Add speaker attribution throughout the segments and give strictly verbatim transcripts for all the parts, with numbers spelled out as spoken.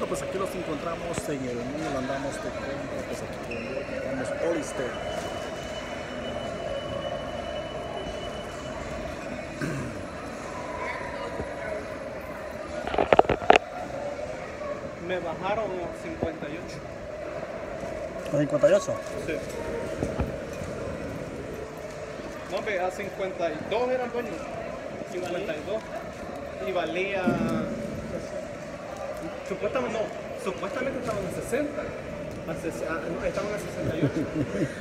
Speaker 1: Bueno, pues aquí los encontramos en el mundo, andamos de compra, pues aquí encontramos Hollister.
Speaker 2: Me bajaron a cincuenta y ocho.
Speaker 1: ¿A cincuenta y ocho?
Speaker 2: Sí. No, ve, a cincuenta y dos eran dueños. cincuenta y dos. Y valía. Supuestamente no. Supuestamente estaban en sesenta. A ses- a- no, estaban a sesenta y ocho.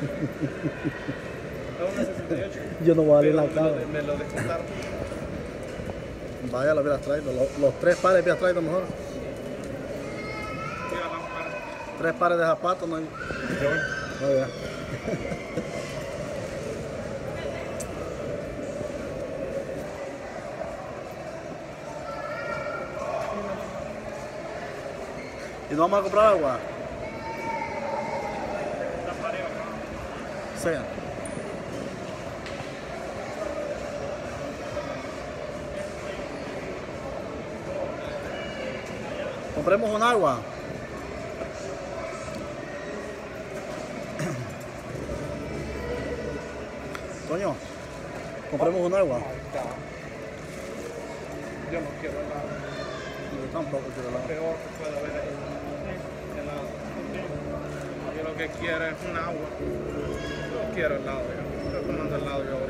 Speaker 2: Estaban a sesenta y ocho.
Speaker 1: Yo no voy a darle
Speaker 2: Pero
Speaker 1: la
Speaker 2: me
Speaker 1: cara.
Speaker 2: lo, me lo descontaron.
Speaker 1: Vaya, lo hubieras traído. Los, los tres pares hubieras traído mejor.
Speaker 2: Mira, vamos a ver.
Speaker 1: Tres pares de zapatos, no hay. No, ya. ¿Y no vamos a comprar agua? Sí. Compremos un agua. Coño, compremos un agua.
Speaker 2: Yo no quiero helado.
Speaker 1: Yo tampoco quiero helado.
Speaker 2: Peor que pueda haber ahí. Helado. Yo lo que quiero es un agua. No quiero helado. Yo estoy tomando helado yo ahorita.